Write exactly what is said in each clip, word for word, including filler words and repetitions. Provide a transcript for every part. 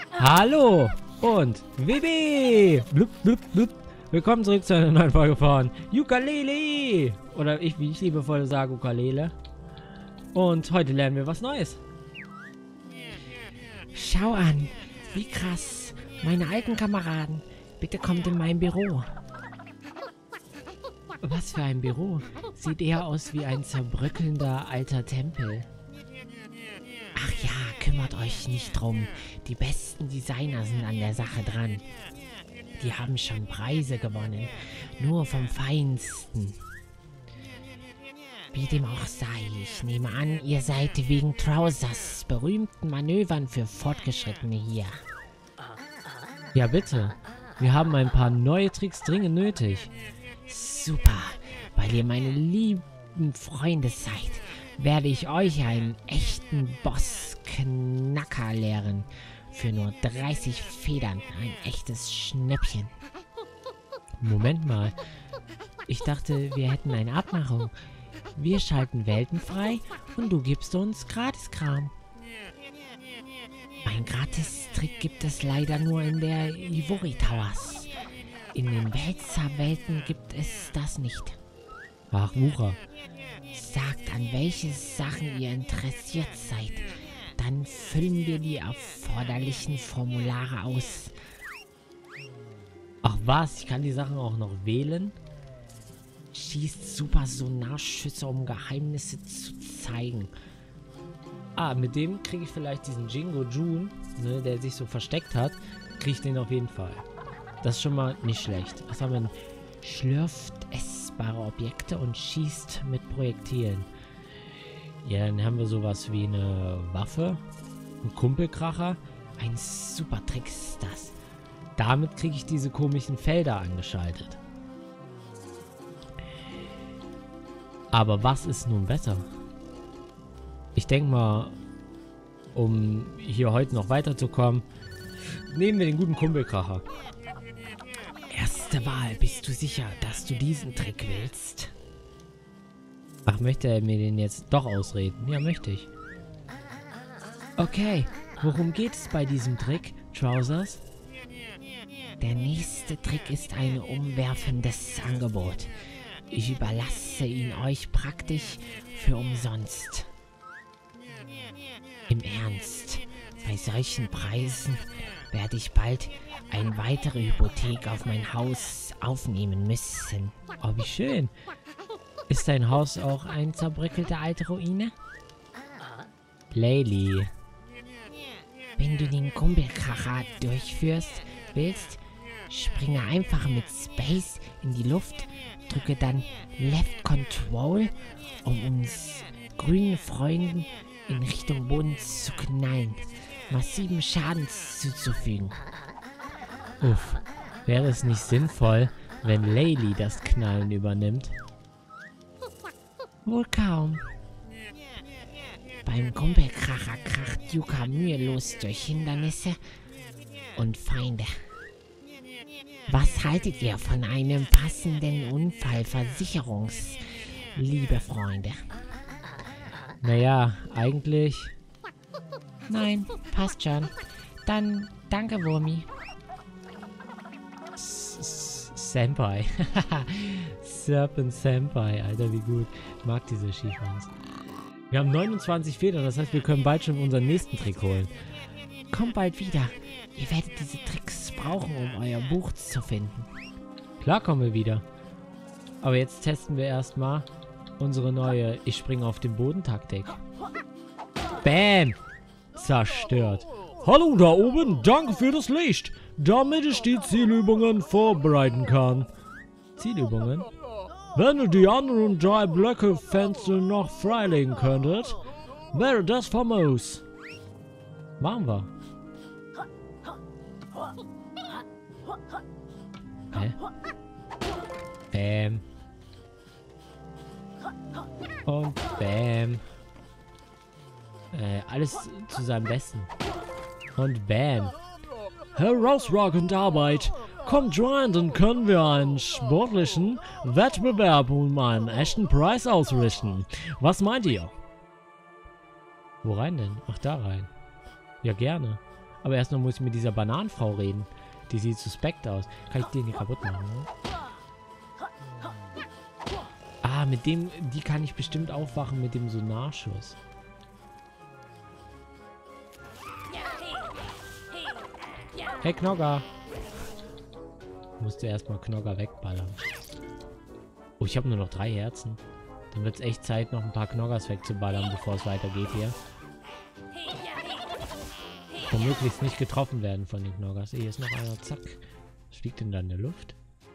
Hallo und W B! Blub, blub, blub. Willkommen zurück zu einer neuen Folge von Yooka-Laylee! Oder ich, wie ich liebevoll sage, Ukulele. Und heute lernen wir was Neues. Schau an, wie krass. Meine alten Kameraden. Bitte kommt in mein Büro. Was für ein Büro? Sieht eher aus wie ein zerbröckelnder alter Tempel. Ach ja, kümmert euch nicht drum. Die besten Designer sind an der Sache dran. Die haben schon Preise gewonnen. Nur vom Feinsten. Wie dem auch sei, ich nehme an, ihr seid wegen Trousers berühmten Manövern für Fortgeschrittene hier. Ja, bitte. Wir haben ein paar neue Tricks dringend nötig. Super. Weil ihr meine lieben Freunde seid, werde ich euch einen echten Boss-Knacker lehren. Für nur dreißig Federn. Ein echtes Schnäppchen. Moment mal. Ich dachte, wir hätten eine Abmachung. Wir schalten Welten frei und du gibst uns Gratiskram. Ein Gratis-Trick gibt es leider nur in der Ivory Towers. In den Wälzer-Welten gibt es das nicht. Ach, Wucher. Sagt, an welche Sachen ihr interessiert seid. Dann füllen wir die erforderlichen Formulare aus. Ach was, ich kann die Sachen auch noch wählen? Schießt super Sonarschüsse, um Geheimnisse zu zeigen. Ah, mit dem kriege ich vielleicht diesen Jingo June, ne, der sich so versteckt hat. Kriege ich den auf jeden Fall. Das ist schon mal nicht schlecht. Was haben wir? Schlürft essbare Objekte und schießt mit Projektilen. Ja, dann haben wir sowas wie eine Waffe. Ein Kumpelkracher. Ein super Trick ist das. Damit kriege ich diese komischen Felder angeschaltet. Aber was ist nun besser? Ich denke mal, um hier heute noch weiterzukommen, nehmen wir den guten Kumpelkracher. Erste Wahl, bist du sicher, dass du diesen Trick willst? Ach, möchte er mir den jetzt doch ausreden? Ja, möchte ich. Okay, worum geht es bei diesem Trick, Trousers? Der nächste Trick ist ein umwerfendes Angebot. Ich überlasse ihn euch praktisch für umsonst. Im Ernst, bei solchen Preisen werde ich bald eine weitere Hypothek auf mein Haus aufnehmen müssen. Oh, wie schön. Ist dein Haus auch eine zerbröckelte alte Ruine? Laylee. Wenn du den Kumpelkracher durchführst willst, springe einfach mit Space in die Luft, drücke dann Left Control, um uns grünen Freunden in Richtung Boden zu knallen, massiven Schaden zuzufügen. Uff, wäre es nicht sinnvoll, wenn Laylee das Knallen übernimmt? Wohl kaum. Beim Kumpelkracher kracht Yuka mühelos durch Hindernisse und Feinde. Was haltet ihr von einem passenden Unfallversicherungs, liebe Freunde? Naja, eigentlich... Nein, passt schon. Dann danke, Wurmi. Senpai. Serpent Senpai. Alter, wie gut. Ich mag diese Skifans. Wir haben neunundzwanzig Federn, das heißt, wir können bald schon unseren nächsten Trick holen. Kommt bald wieder. Ihr werdet diese Tricks brauchen, um euer Buch zu finden. Klar kommen wir wieder. Aber jetzt testen wir erstmal unsere neue Ich springe auf den Boden Taktik. Bam! Zerstört. Hallo da oben, danke für das Licht, damit ich die Zielübungen vorbereiten kann. Zielübungen? Wenn ihr die anderen drei Blöcke Fenster noch freilegen könntet, wäre das famos. Machen wir. Hä? Bam. Und bam. Äh, alles zu seinem Besten. Und bam. Herausragende Arbeit. Kommt rein, dann können wir einen sportlichen Wettbewerb um einen echten Preis ausrichten. Was meint ihr? Wo rein denn? Ach, da rein. Ja, gerne. Aber erstmal muss ich mit dieser Bananenfrau reden. Die sieht suspekt aus. Kann ich den hier kaputt machen, ne? Ah, mit dem... Die kann ich bestimmt aufwachen mit dem Sonarschuss. Hey, Knogger! Musste erstmal Knogger wegballern. Oh, ich habe nur noch drei Herzen. Dann wird es echt Zeit, noch ein paar Knoggers wegzuballern, bevor es weitergeht hier. Und möglichst nicht getroffen werden von den Knoggers. Hier ist noch einer. Zack. Was fliegt denn da in der Luft?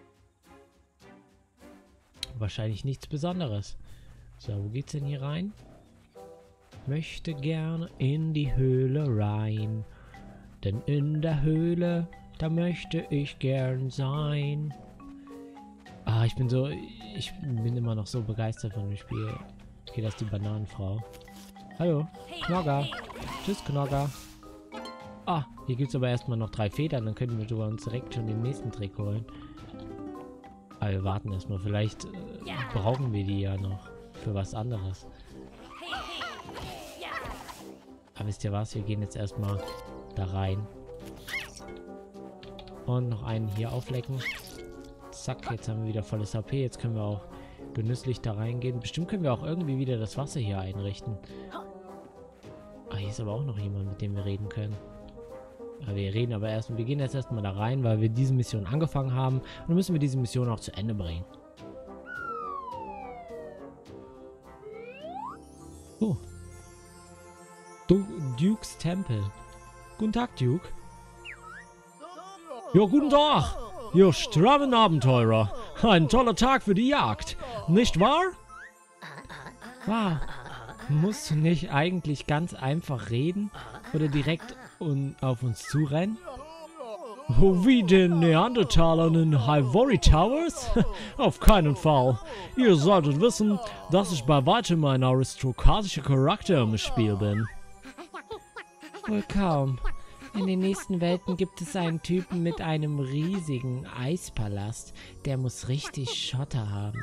Wahrscheinlich nichts Besonderes. So, wo geht's denn hier rein? Möchte gerne in die Höhle rein. Denn in der Höhle, da möchte ich gern sein. Ah, ich bin so... Ich bin immer noch so begeistert von dem Spiel. Okay, das ist die Bananenfrau. Hallo, Knogger. Tschüss, Knogger. Ah, hier gibt es aber erstmal noch drei Federn. Dann können wir uns direkt schon den nächsten Trick holen. Aber wir warten erstmal. Vielleicht äh, brauchen wir die ja noch für was anderes. Aber wisst ihr was? Wir gehen jetzt erstmal da rein. Und noch einen hier auflecken. Zack, jetzt haben wir wieder volles H P. Jetzt können wir auch genüsslich da reingehen. Bestimmt können wir auch irgendwie wieder das Wasser hier einrichten. Ah, hier ist aber auch noch jemand, mit dem wir reden können. Ja, wir reden aber erst, wir gehen jetzt erstmal da rein, weil wir diese Mission angefangen haben. Und dann müssen wir diese Mission auch zu Ende bringen. Oh. Du Dukes Tempel. Guten Tag, Duke. Ja, guten Tag. Ihr strammen Abenteurer. Ein toller Tag für die Jagd. Nicht wahr? Wow. Musst du nicht eigentlich ganz einfach reden? Oder direkt un auf uns zurennen? Wie den Neandertalern in Ivory Towers? Auf keinen Fall. Ihr solltet wissen, dass ich bei weitem ein aristokratischer Charakter im Spiel bin. Wohl kaum. In den nächsten Welten gibt es einen Typen mit einem riesigen Eispalast. Der muss richtig Schotter haben.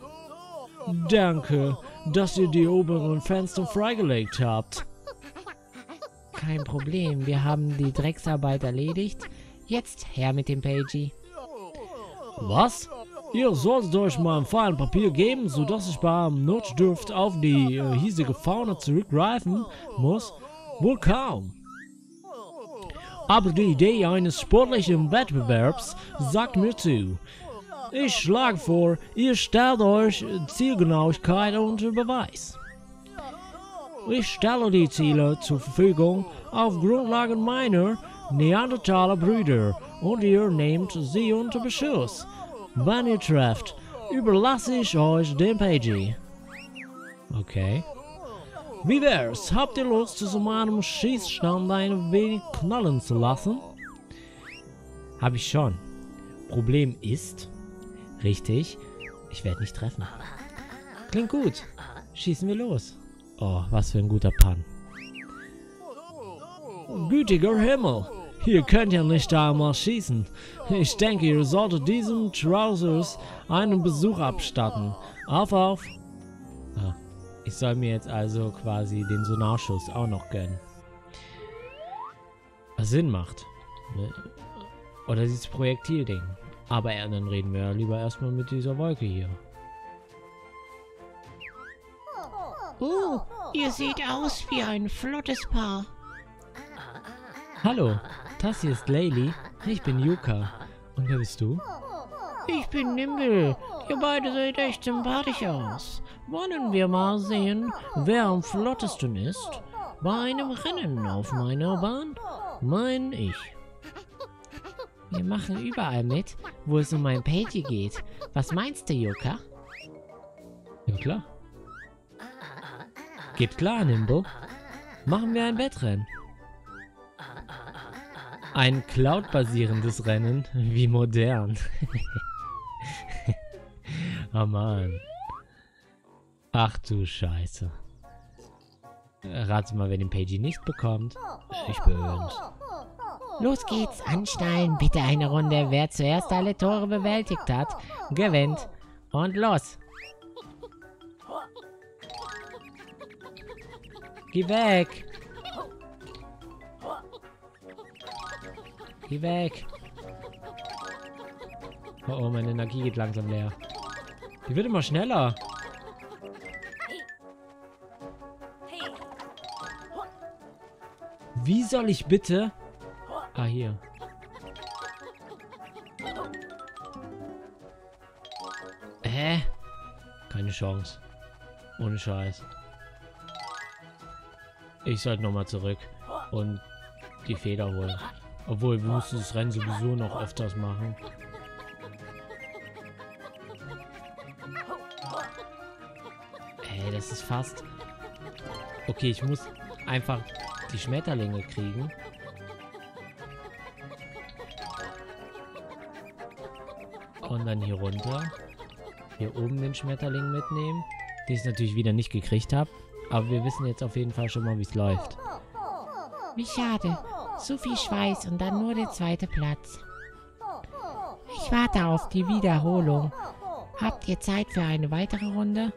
Danke, dass ihr die oberen Fenster freigelegt habt. Kein Problem, wir haben die Drecksarbeit erledigt. Jetzt her mit dem Pagey. Was? Ihr solltet euch mal ein feines Papier geben, sodass ich beim Notdurft auf die äh, hiesige Fauna zurückgreifen muss? Wohl kaum. Aber die Idee eines sportlichen Wettbewerbs sagt mir zu. Ich schlage vor, ihr stellt euch Zielgenauigkeit unter Beweis. Ich stelle die Ziele zur Verfügung auf Grundlage meiner Neandertaler Brüder und ihr nehmt sie unter Beschuss. Wenn ihr trefft, überlasse ich euch den Pagey. Okay. Wie wär's? Habt ihr Lust, zu meinem Schießstand ein wenig knallen zu lassen? Hab ich schon. Problem ist... Richtig, ich werde nicht treffen. Klingt gut. Schießen wir los. Oh, was für ein guter Pan. Gütiger Himmel. Ihr könnt ja nicht einmal schießen. Ich denke, ihr solltet diesem Trousers einen Besuch abstatten. Auf, auf. Ah, ich soll mir jetzt also quasi den Sonarschuss auch noch gönnen. Was Sinn macht. Oder dieses Projektilding. Aber dann reden wir ja lieber erstmal mit dieser Wolke hier. Oh, ihr seht aus wie ein flottes Paar. Hallo, das hier ist Laylee. Ich bin Yuka. Und wer bist du? Ich bin Nimble. Ihr beide seht echt sympathisch aus. Wollen wir mal sehen, wer am flottesten ist? Bei einem Rennen auf meiner Bahn? Mein ich. Wir machen überall mit, wo es um mein Pagey geht. Was meinst du, Yuka? Ja, klar. Geht klar, Nimble. Machen wir ein Wettrennen. Ein Cloud-basierendes Rennen. Wie modern. Oh Mann. Ach du Scheiße. Rate mal, wer den Pagey nicht bekommt. Ich bin's. Los geht's, anschnallen, bitte eine Runde. Wer zuerst alle Tore bewältigt hat, gewinnt. Und los. Geh weg. Geh weg. Oh, oh, meine Energie geht langsam leer. Die wird immer schneller. Wie soll ich bitte... Ah, hier. Hä? Keine Chance. Ohne Scheiß. Ich sollte nochmal zurück und die Feder holen. Obwohl, wir müssen das Rennen sowieso noch öfters machen. Ey, das ist fast... Okay, ich muss einfach die Schmetterlinge kriegen. Und dann hier runter. Hier oben den Schmetterling mitnehmen. Den ich natürlich wieder nicht gekriegt habe. Aber wir wissen jetzt auf jeden Fall schon mal, wie es läuft. Wie schade. So viel Schweiß und dann nur der zweite Platz. Ich warte auf die Wiederholung. Habt ihr Zeit für eine weitere Runde?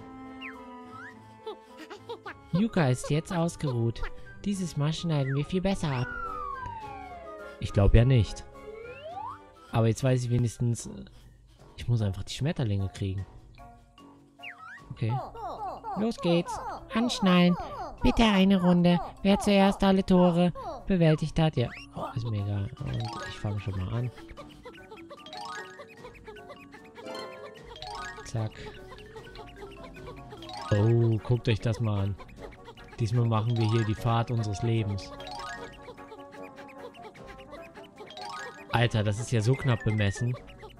Yuka ist jetzt ausgeruht. Dieses Mal schneiden wir viel besser ab. Ich glaube ja nicht. Aber jetzt weiß ich wenigstens... Ich muss einfach die Schmetterlinge kriegen. Okay. Los geht's. Anschnallen. Bitte eine Runde. Wer zuerst alle Tore bewältigt hat, ja. Ist mir egal. Und ich fange schon mal an. Zack. Oh, guckt euch das mal an. Diesmal machen wir hier die Fahrt unseres Lebens. Alter, das ist ja so knapp bemessen.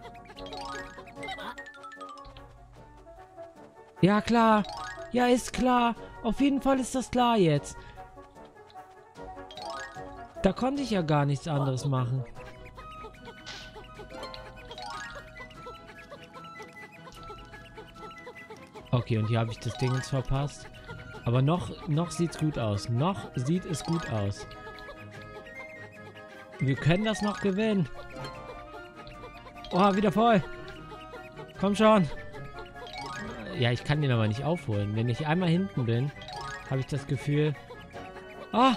Ja, klar. Ja, ist klar. Auf jeden Fall ist das klar jetzt. Da konnte ich ja gar nichts anderes machen. Okay, und hier habe ich das Ding jetzt verpasst. Aber noch, noch sieht's gut aus. Noch sieht es gut aus. Wir können das noch gewinnen. Oh, wieder voll. Komm schon. Ja, ich kann den aber nicht aufholen. Wenn ich einmal hinten bin, habe ich das Gefühl... Ah!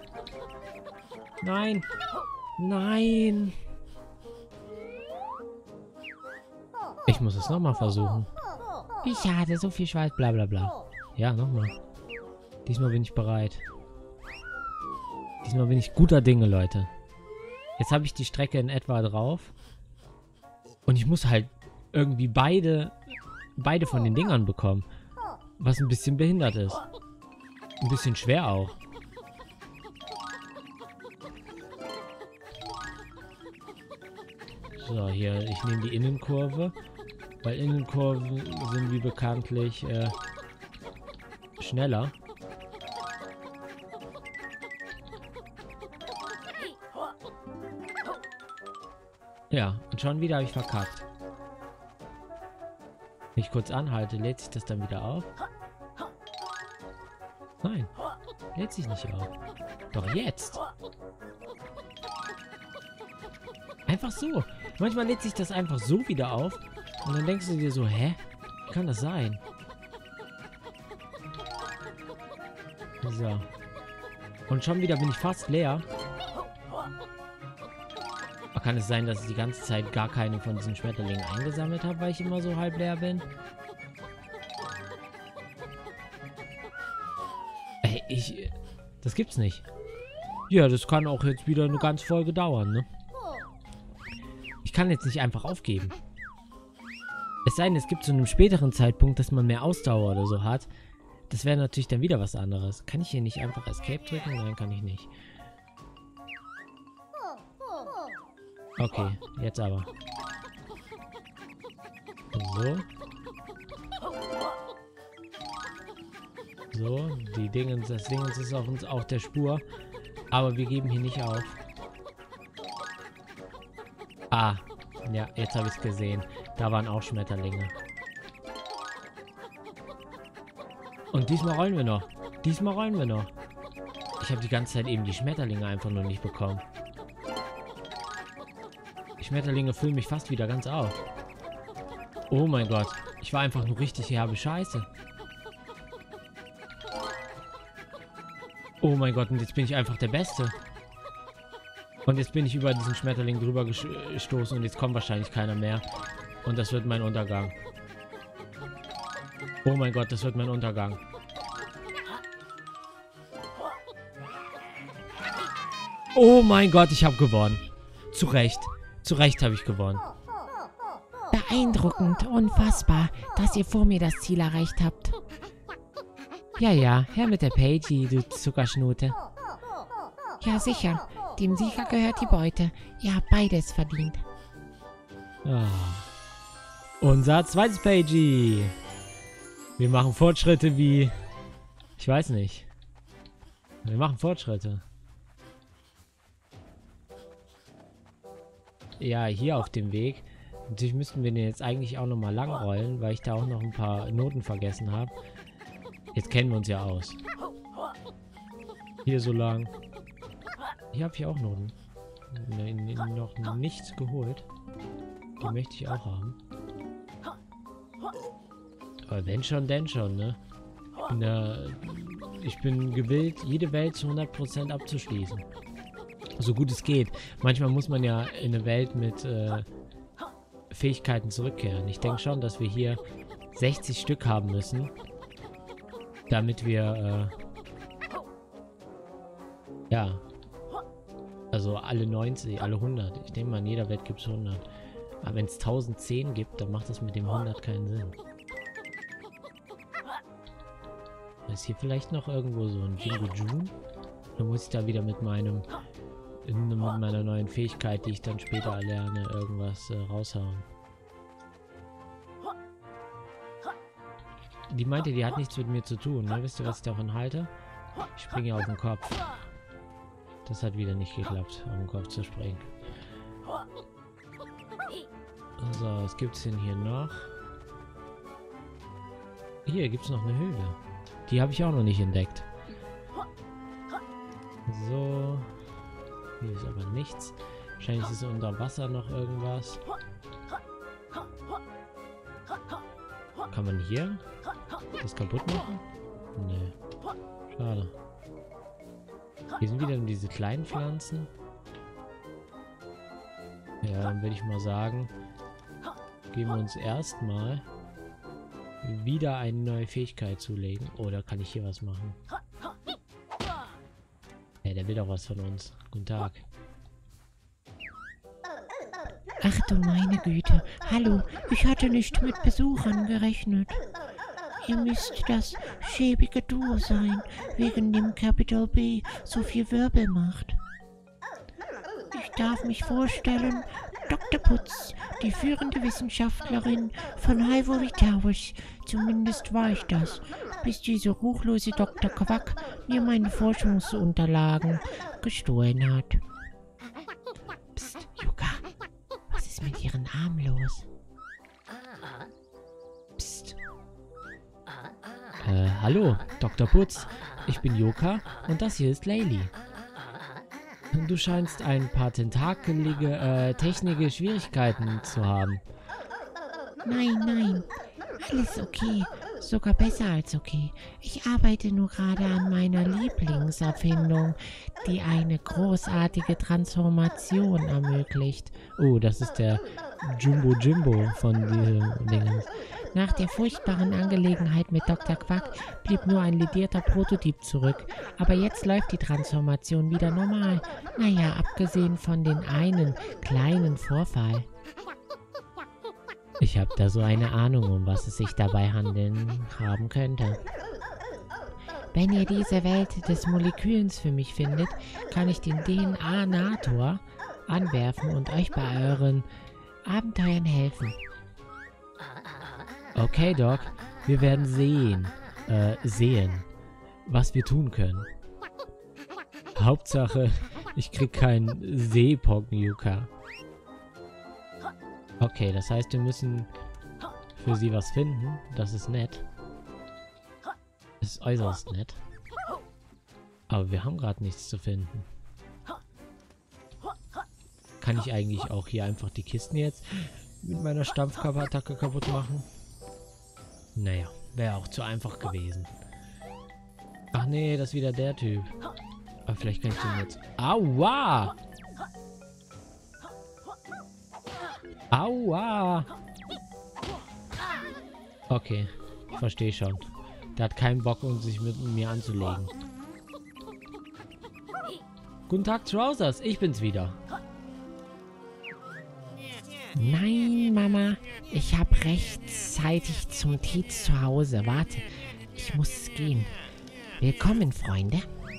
Nein! Nein! Ich muss es nochmal versuchen. Wie schade, so viel Schweiß, Bla bla bla. Ja, nochmal. Diesmal bin ich bereit. Diesmal bin ich guter Dinge, Leute. Jetzt habe ich die Strecke in etwa drauf. Und ich muss halt irgendwie beide... beide von den Dingern bekommen. Was ein bisschen behindert ist. Ein bisschen schwer auch. So, hier, ich nehme die Innenkurve. Weil Innenkurven sind wie bekanntlich äh, schneller. Ja, und schon wieder habe ich verkackt. Wenn ich kurz anhalte, lädt sich das dann wieder auf? Nein, lädt sich nicht auf. Doch jetzt. Einfach so. Manchmal lädt sich das einfach so wieder auf. Und dann denkst du dir so, hä? Wie kann das sein? So. Und schon wieder bin ich fast leer. Aber kann es sein, dass ich die ganze Zeit gar keine von diesen Schmetterlingen eingesammelt habe, weil ich immer so halb leer bin? Ey, ich... Das gibt's nicht. Ja, das kann auch jetzt wieder eine ganze Folge dauern, ne? Ich kann jetzt nicht einfach aufgeben. Es sei denn, es gibt zu einem späteren Zeitpunkt, dass man mehr Ausdauer oder so hat. Das wäre natürlich dann wieder was anderes. Kann ich hier nicht einfach Escape drücken? Nein, kann ich nicht. Okay, jetzt aber. So. So, die Dingens, das Dingens ist auf uns auf der Spur. Aber wir geben hier nicht auf. Ah, ja, jetzt habe ich es gesehen. Da waren auch Schmetterlinge. Und diesmal rollen wir noch. Diesmal rollen wir noch. Ich habe die ganze Zeit eben die Schmetterlinge einfach nur nicht bekommen. Die Schmetterlinge füllen mich fast wieder ganz auf. Oh mein Gott. Ich war einfach nur richtig herbe Scheiße. Oh mein Gott, und jetzt bin ich einfach der Beste. Und jetzt bin ich über diesen Schmetterling drüber gestoßen und jetzt kommt wahrscheinlich keiner mehr. Und das wird mein Untergang. Oh mein Gott, das wird mein Untergang. Oh mein Gott, ich habe gewonnen. Zu Recht. Zu Recht habe ich gewonnen. Beeindruckend, unfassbar, dass ihr vor mir das Ziel erreicht habt. Ja, ja, her mit der Paige, du Zuckerschnute. Ja, sicher. Dem Sieger gehört die Beute. Ihr habt beides verdient. Ah. Unser zweites Paige. Wir machen Fortschritte wie... Ich weiß nicht. Wir machen Fortschritte. Ja, hier auf dem Weg. Natürlich müssten wir den jetzt eigentlich auch nochmal lang rollen, weil ich da auch noch ein paar Noten vergessen habe. Jetzt kennen wir uns ja aus. Hier so lang. Hier habe ich auch Noten. Ne, ne, noch nichts geholt. Die möchte ich auch haben. Aber wenn schon, denn schon, ne? Der, ich bin gewillt, jede Welt zu hundert Prozent abzuschließen. So gut es geht. Manchmal muss man ja in eine Welt mit äh, Fähigkeiten zurückkehren. Ich denke schon, dass wir hier sechzig Stück haben müssen, damit wir, äh, ja, also alle neunzig, alle hundert. Ich denke mal, in jeder Welt gibt es hundert. Aber wenn es tausendzehn gibt, dann macht das mit dem hundert keinen Sinn. Ist hier vielleicht noch irgendwo so ein Jingo June? Dann muss ich da wieder mit meinem, mit meiner neuen Fähigkeit, die ich dann später erlerne, irgendwas äh, raushauen. Die meinte, die hat nichts mit mir zu tun, ne? Wisst ihr, was ich davon halte? Ich springe auf den Kopf. Das hat wieder nicht geklappt, auf den Kopf zu springen. So, was gibt's denn hier noch? Hier gibt's noch eine Höhle. Die habe ich auch noch nicht entdeckt. So. Hier ist aber nichts. Wahrscheinlich ist unter Wasser noch irgendwas. Kann man hier das kaputt machen? Nee. Schade. Hier sind wieder diese kleinen Pflanzen. Ja, dann würde ich mal sagen, geben wir uns erstmal wieder eine neue Fähigkeit zulegen. Oder kann ich hier was machen? Ja, der will doch was von uns. Guten Tag. Ach du meine Güte. Hallo, ich hatte nicht mit Besuchern gerechnet. Ihr müsst das schäbige Duo sein, wegen dem Capital B so viel Wirbel macht. Ich darf mich vorstellen, Doktor Putz, die führende Wissenschaftlerin von Ivory Towers. Zumindest war ich das, bis dieser ruchlose Doktor Quack mir meine Forschungsunterlagen gestohlen hat. Psst, Yuka, was ist mit ihren Armen los? Psst. Äh, hallo, Doktor Putz. Ich bin Yuka und das hier ist Laylee. Du scheinst ein paar tentakelige, äh, technische Schwierigkeiten zu haben. Nein, nein. Alles okay. Sogar besser als okay. Ich arbeite nur gerade an meiner Lieblingserfindung, die eine großartige Transformation ermöglicht. Oh, das ist der Jumbo Jimbo von diesem Dingen. Nach der furchtbaren Angelegenheit mit Doktor Quack blieb nur ein ledierter Prototyp zurück. Aber jetzt läuft die Transformation wieder normal. Naja, abgesehen von den einen kleinen Vorfall. Ich habe da so eine Ahnung, um was es sich dabei handeln haben könnte. Wenn ihr diese Welt des Moleküls für mich findet, kann ich den D N A-Nator anwerfen und euch bei euren Abenteuern helfen. Okay, Doc. Wir werden sehen, äh, sehen, was wir tun können. Hauptsache, ich krieg keinen Seepocken, Yuka. Okay, das heißt, wir müssen für sie was finden. Das ist nett. Das ist äußerst nett. Aber wir haben gerade nichts zu finden. Kann ich eigentlich auch hier einfach die Kisten jetzt mit meiner Stampfkörperattacke kaputt machen? Naja, wäre auch zu einfach gewesen. Ach nee, das ist wieder der Typ. Aber vielleicht kann ich den jetzt... Aua! Aua! Okay, verstehe schon. Der hat keinen Bock, um sich mit mir anzulegen. Guten Tag, Trousers. Ich bin's wieder. Nein, Mama. Ich habe rechtzeitig zum Tee zu Hause. Warte, ich muss gehen. Willkommen, Freunde.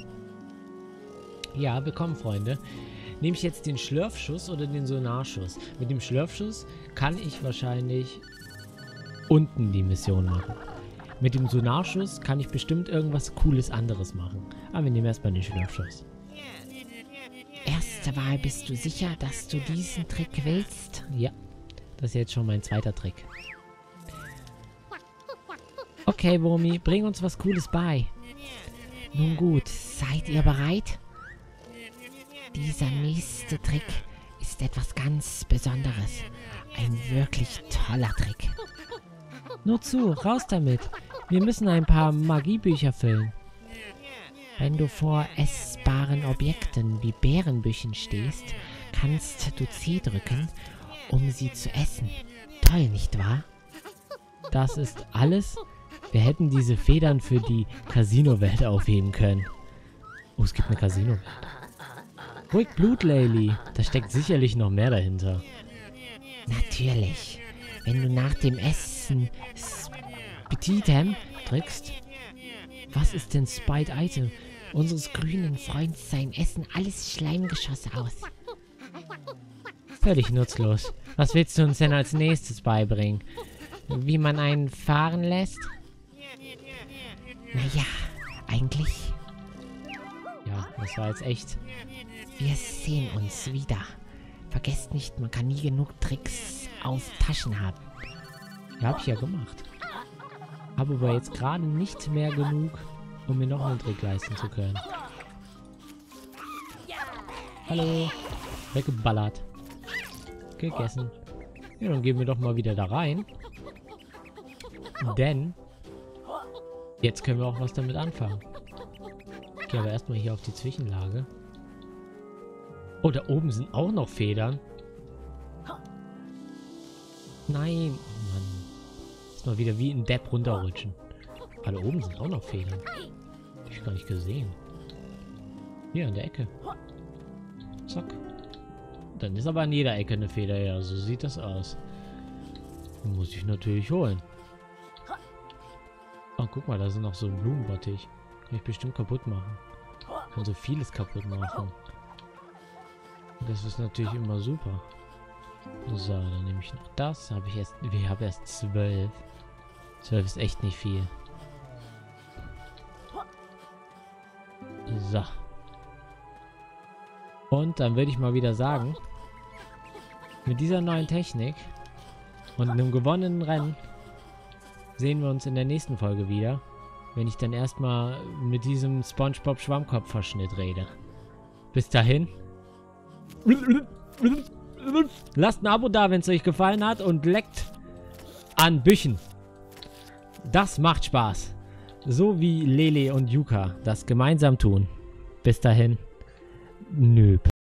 Ja, willkommen, Freunde. Nehme ich jetzt den Schlürfschuss oder den Sonarschuss? Mit dem Schlürfschuss kann ich wahrscheinlich unten die Mission machen. Mit dem Sonarschuss kann ich bestimmt irgendwas Cooles anderes machen. Aber wir nehmen erstmal den Schlürfschuss. Erste Wahl, bist du sicher, dass du diesen Trick willst? Ja, das ist jetzt schon mein zweiter Trick. Okay, Wurmi, bring uns was Cooles bei. Nun gut, seid ihr bereit? Dieser nächste Trick ist etwas ganz Besonderes. Ein wirklich toller Trick. Nur zu, raus damit. Wir müssen ein paar Magiebücher füllen. Wenn du vor essbaren Objekten wie Beerenbüchen stehst, kannst du C drücken, um sie zu essen. Toll, nicht wahr? Das ist alles? Wir hätten diese Federn für die Casino-Welt aufheben können. Oh, es gibt eine Casino-Welt. Ruhig Blut, Laylee. Da steckt sicherlich noch mehr dahinter. Natürlich. Wenn du nach dem Essen Petit Item drückst. Was ist denn Spite Item? Unseres grünen Freunds sein Essen alles Schleimgeschosse aus. Völlig nutzlos. Was willst du uns denn als nächstes beibringen? Wie man einen fahren lässt? Naja, eigentlich. Ja, das war jetzt echt. Wir sehen uns wieder. Vergesst nicht, man kann nie genug Tricks auf Taschen haben. Ja, hab ich ja gemacht. Habe aber jetzt gerade nicht mehr genug, um mir noch einen Trick leisten zu können. Hallo. Weggeballert. Gegessen. Ja, dann gehen wir doch mal wieder da rein. Denn jetzt können wir auch was damit anfangen. Ich gehe aber erstmal hier auf die Zwischenlage. Oh, da oben sind auch noch Federn. Nein. Oh Mann. Ist mal wieder wie ein Depp runterrutschen. Ah, da oben sind auch noch Federn. Hab ich gar nicht gesehen. Hier an der Ecke. Zack. Dann ist aber an jeder Ecke eine Feder. Ja, so sieht das aus. Muss ich natürlich holen. Oh, guck mal, da sind noch so ein Blumenbottich. Kann ich bestimmt kaputt machen. Kann so vieles kaputt machen. Das ist natürlich immer super. So, dann nehme ich noch das. Habe ich erst. Wir haben erst zwölf. Zwölf ist echt nicht viel. So. Und dann würde ich mal wieder sagen, mit dieser neuen Technik und einem gewonnenen Rennen sehen wir uns in der nächsten Folge wieder, wenn ich dann erstmal mit diesem SpongeBob Schwammkopf-Verschnitt rede. Bis dahin. Lasst ein Abo da, wenn es euch gefallen hat und leckt an Büchen. Das macht Spaß. So wie Lele und Yuka das gemeinsam tun. Bis dahin. Nö.